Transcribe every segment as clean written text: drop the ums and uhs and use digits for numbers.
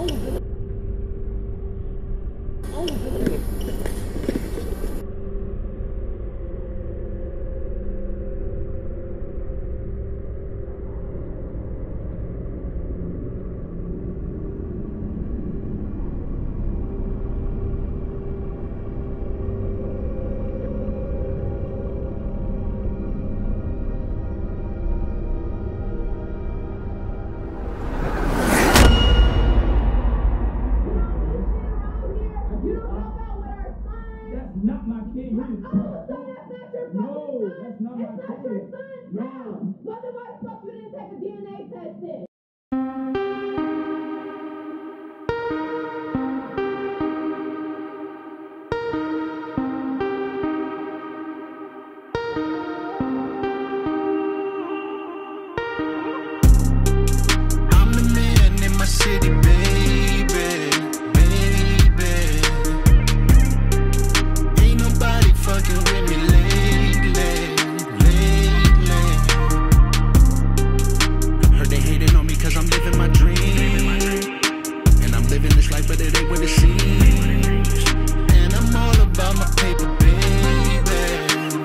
Not my kid. Oh, so that's not your fucking No, son? that's not my It's not kid. your son? No. Well, then why the fuck you didn't take a DNA test then? I'm the man in my city, baby, baby. Ain't nobody fucking with me lately, lately. Heard they hating on me cause I'm living my dream. And I'm living this life, but it ain't what it seems. And I'm all about my paper, baby,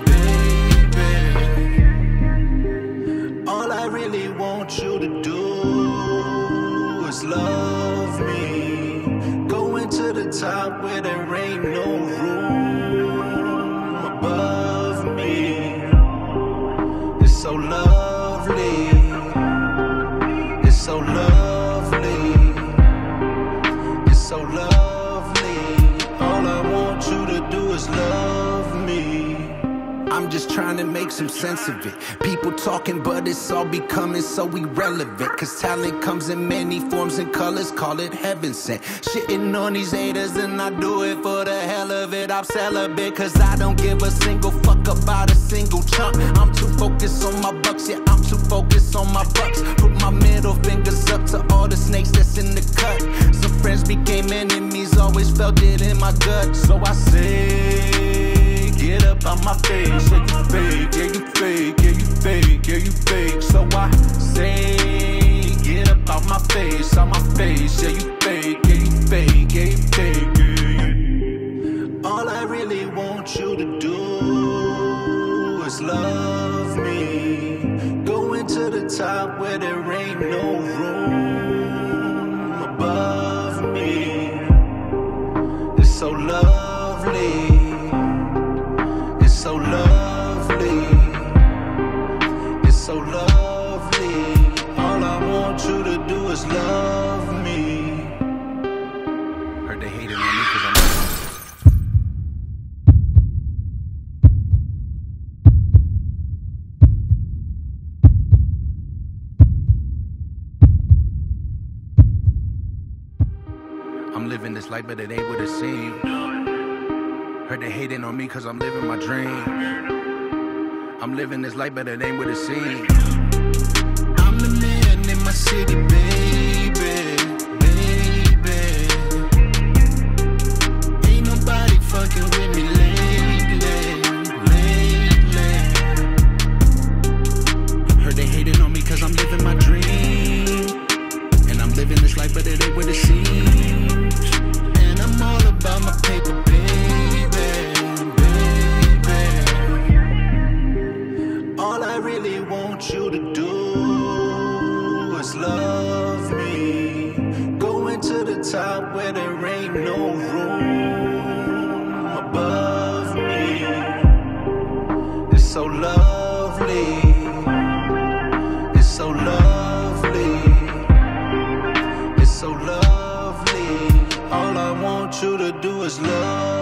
baby. All I really want you to do is love me. Going to the top where there ain't no room above me. It's so lovely. It's so lovely. It's so lovely. All I want you to do is love me. I'm just trying to make some sense of it. People talking, but it's all becoming so irrelevant. Cause talent comes in many forms and colors, call it heaven sent. Shitting on these haters and I do it for the hell of it. I'm celibate cause I don't give a single fuck about a single chunk. I'm too focused on my bucks, yeah, I'm too focused on my bucks. Put my middle fingers up to all the snakes that's in the cut. Some friends became enemies, always felt it in my gut. So I say, get up on my face, yeah you fake, yeah you fake, yeah you fake, yeah you fake. So I say, get up on my face, yeah you fake, yeah you fake, yeah you fake, yeah. All I really want you to do is love me. Going to the top where there ain't no room above me. It's so lovely. It's so lovely. It's so lovely. All I want you to do is love me. Heard they hated on me cause I'm living this life, but it ain't what it seems. Heard they hating on me cause I'm living my dreams. I'm living this life, but it ain't what it seems. I'm the man in my city, baby, baby. Ain't nobody fucking with me lately, lately. Heard they hating on me cause I'm living my dream. And I'm living this life, but it ain't what it seems. And I'm all about my paper, baby, baby. All I really want you to do is love me. Going to the top where there ain't no room above me. It's so lovely. It's so lovely. It's so lovely. All I want you to do is love.